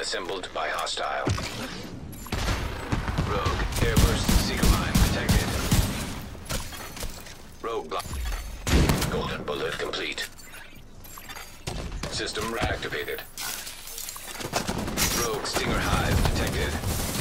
assembled by hostile. Rogue airburst seeker mine detected. Rogue block. Golden bullet complete. System reactivated. Rogue Stinger Hive detected.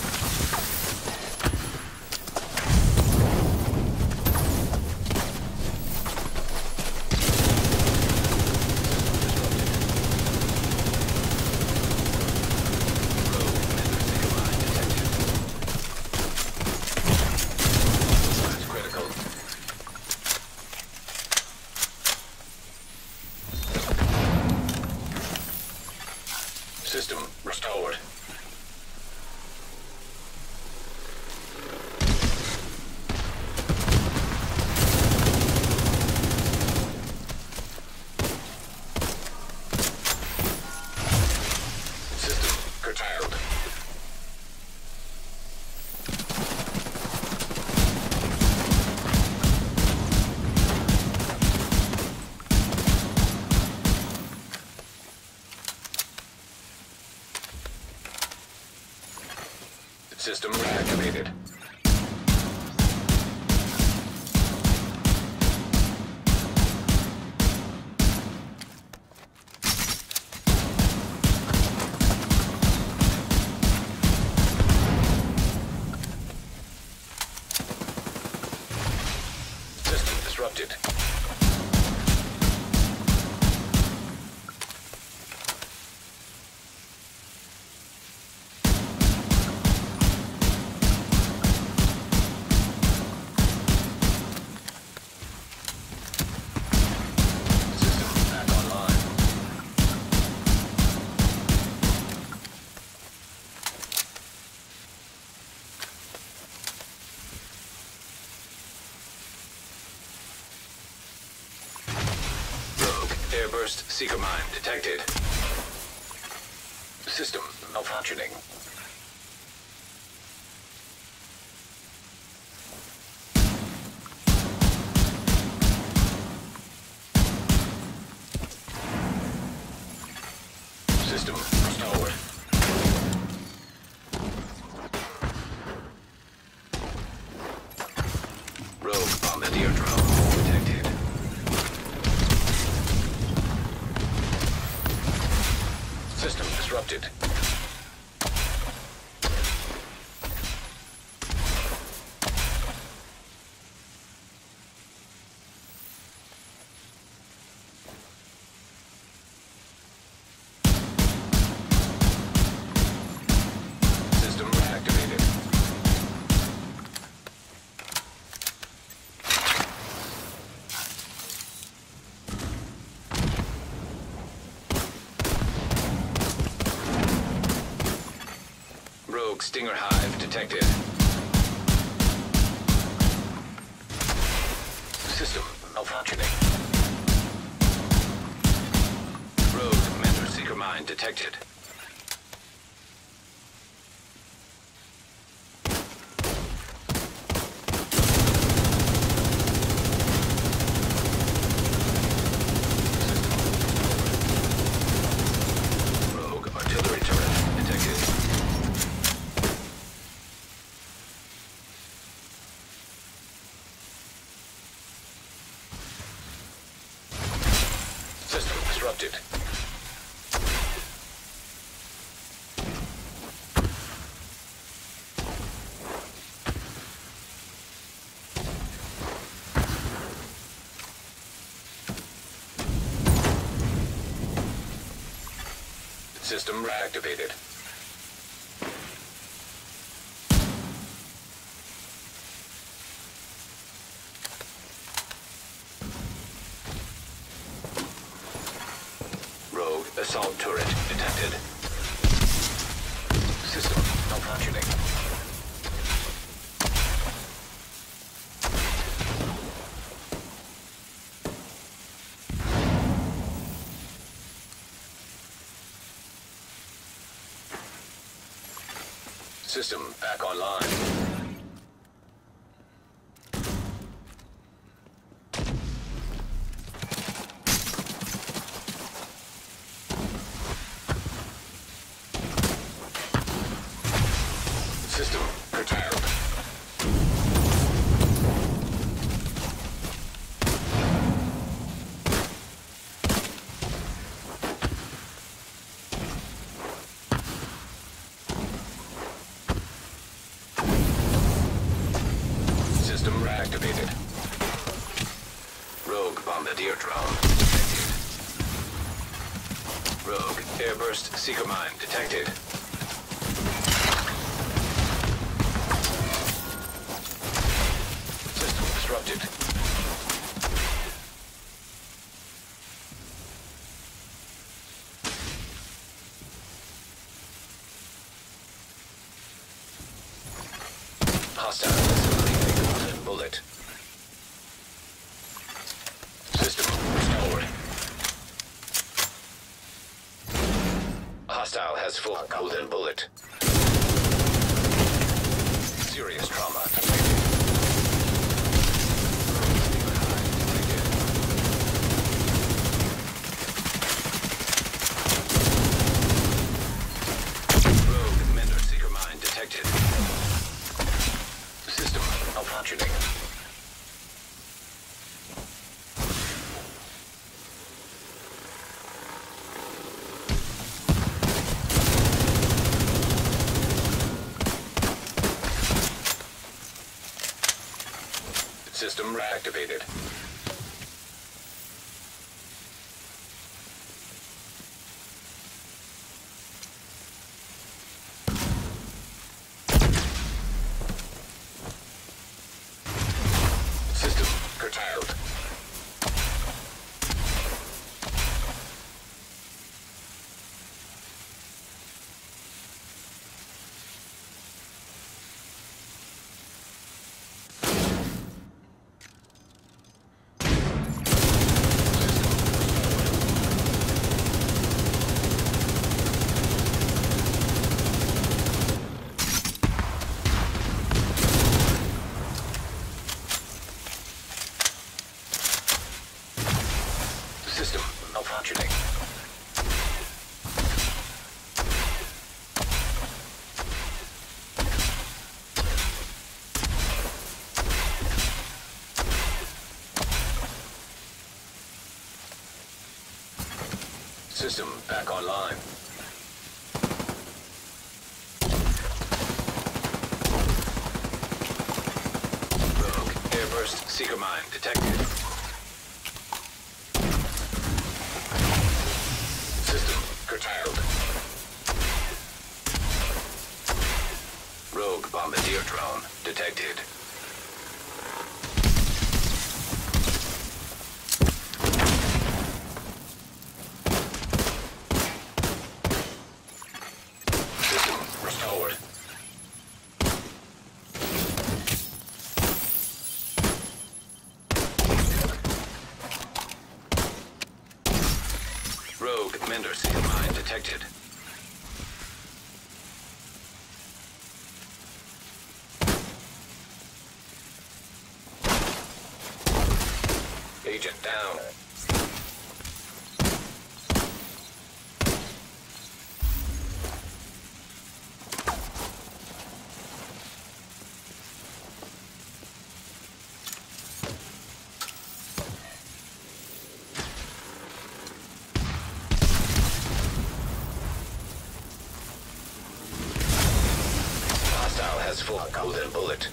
System restored. System curtailed. System reactivated. System disrupted. Airburst seeker mine detected. System malfunctioning. System restored. Rogue bombardier drone detected. System disrupted. System reactivated. Rogue Stinger Hive detected. System malfunctioning. Rogue Mentor Seeker mine detected. Rogue artillery turret detected. System disrupted. System reactivated. Rogue assault turret detected. System malfunctioning. System back online. bombardier drone detected. Rogue airburst seeker mine detected. System disrupted. Hostile facility golden bullet. System restored. Hostile has full golden bullet. Serious trauma. Rogue Mender seeker mine detected. System malfunctioning. System reactivated. System curtailed. System malfunctioning. System back online. Rogue airburst seeker mine detected. System curtailed. Rogue bombardier drone detected. System restored. Rogue Mender seeker mine detected. Agent down. Hostile has full golden bullet.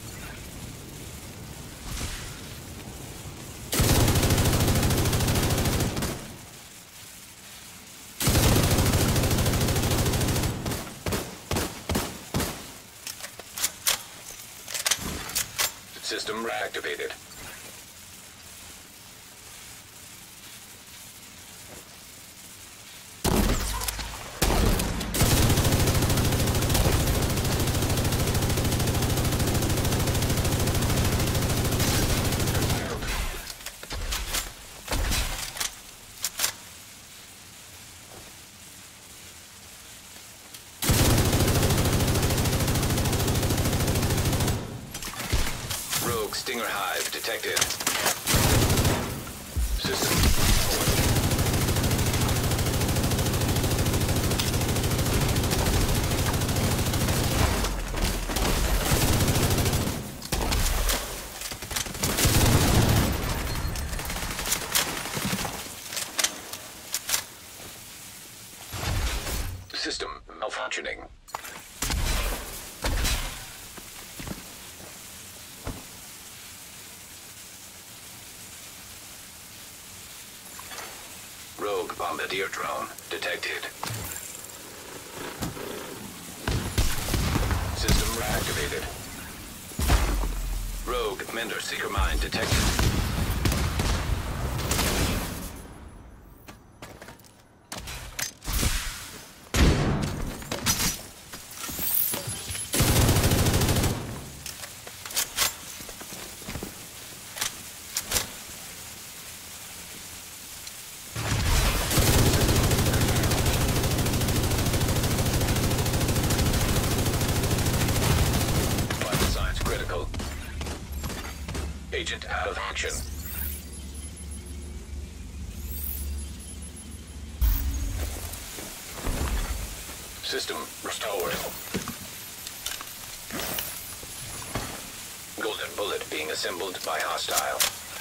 System reactivated. Rogue Stinger Hive detected. System. System malfunctioning. Rogue bombardier drone detected. System reactivated. Rogue Mender Seeker Mine detected. Vital signs critical. Agent out of action. System restored. Golden bullet being assembled by hostile.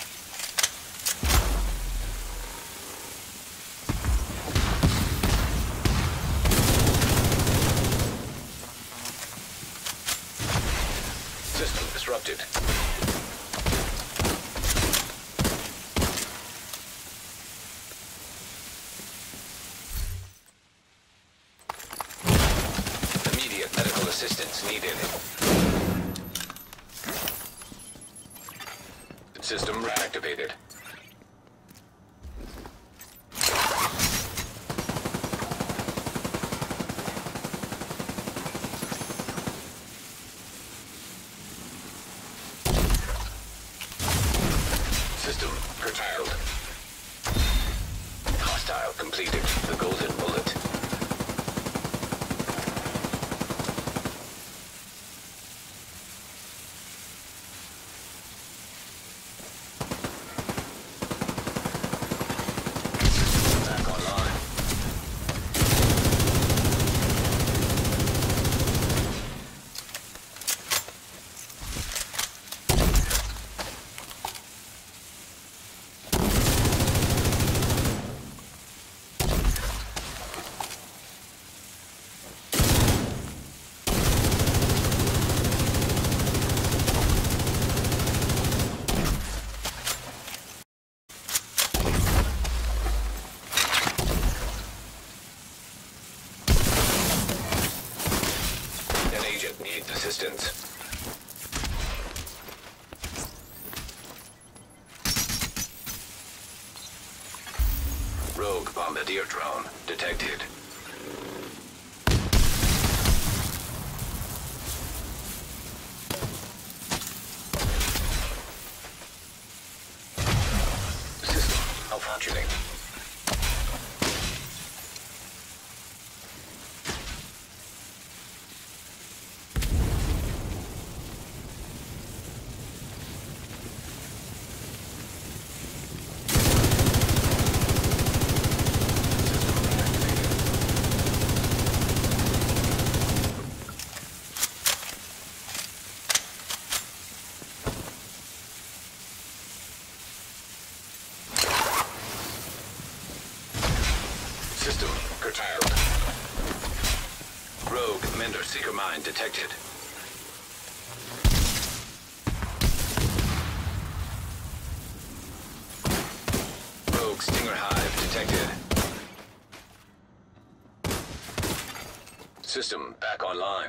System disrupted. Immediate medical assistance needed. System reactivated. System curtailed. Hostile completed the golden bullet. Back online. An agent needs assistance. Rogue bombardier drone detected. System malfunctioning. System curtailed. Rogue Mender Seeker Mine detected. Rogue Stinger Hive detected. System back online.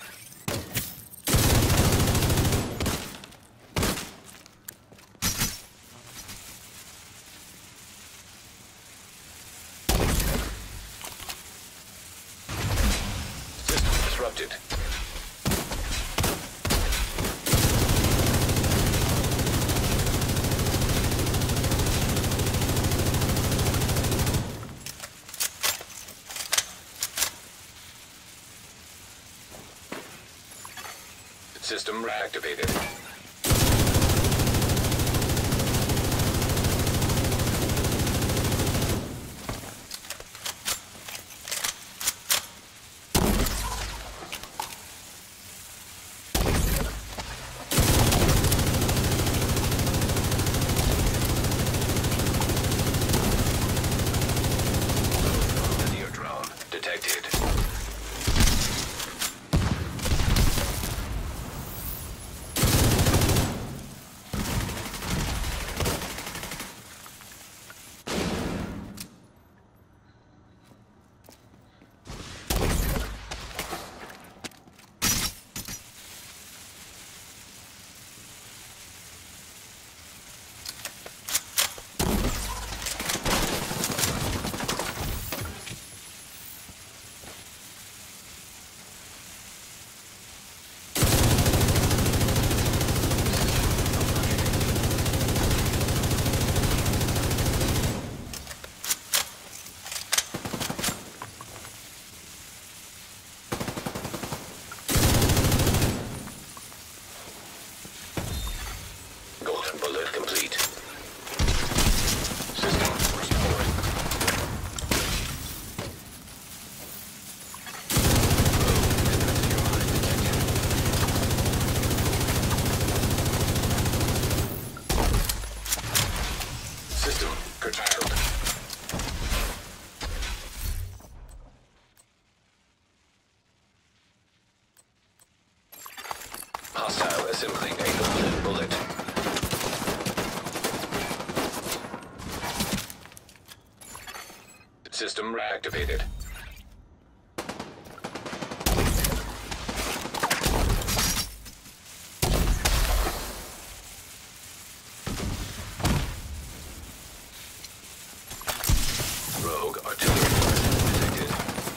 System disrupted. System reactivated. Bombardier drone detected. System reactivated. Rogue artillery detected.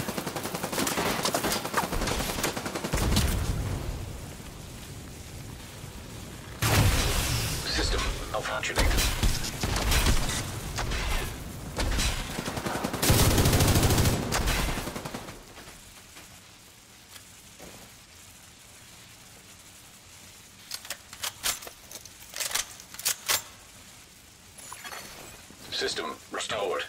System malfunctioning. System restored.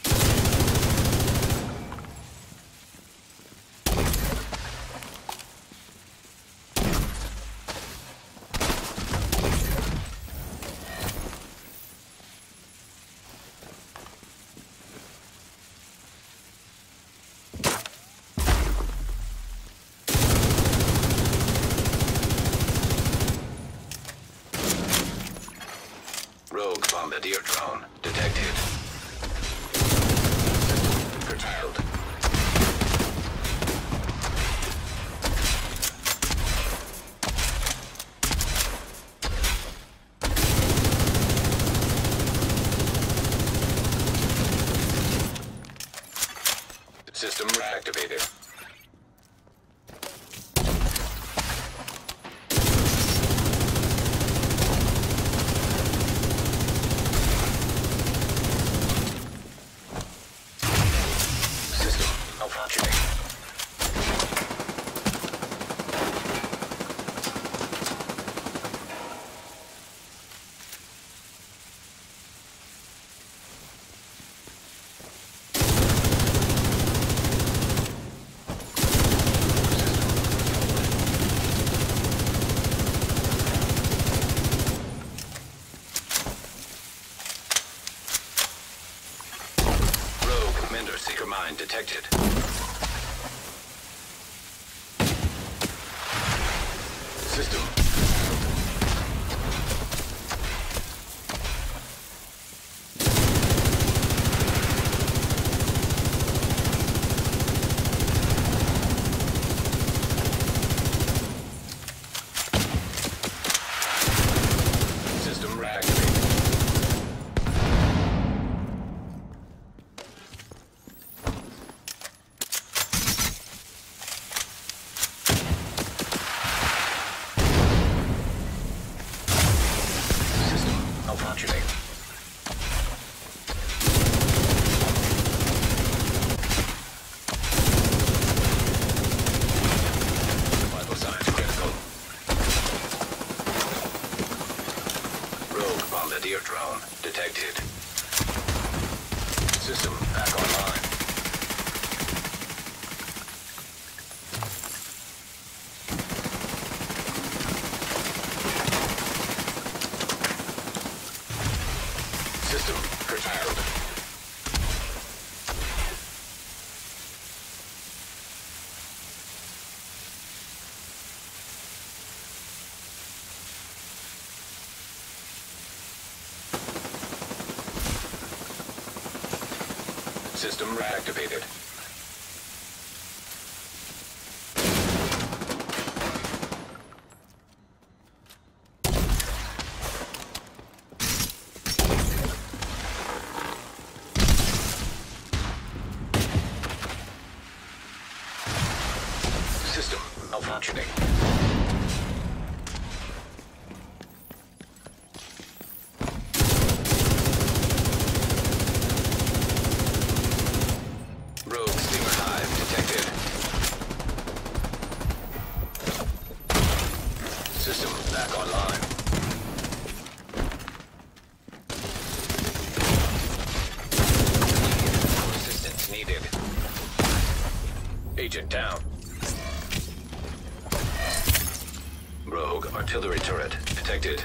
Rogue bombardier drone detected. Curtailed. System reactivated. System malfunctioning. Rogue Mender Seeker mine detected. System. System reactivated. Malfunctioning. Vital signs critical. Rogue bombardier drone detected. System back online. System curtailed. System reactivated. System malfunctioning. Rogue steamer hive detected. System back online. Assistance needed. Agent down. Rogue artillery turret detected.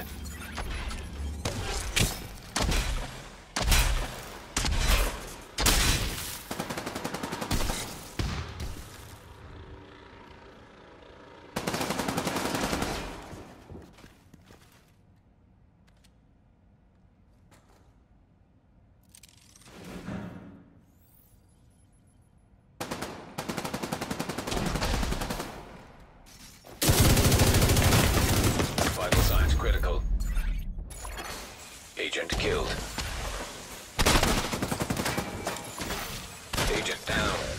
Agent killed. Agent down.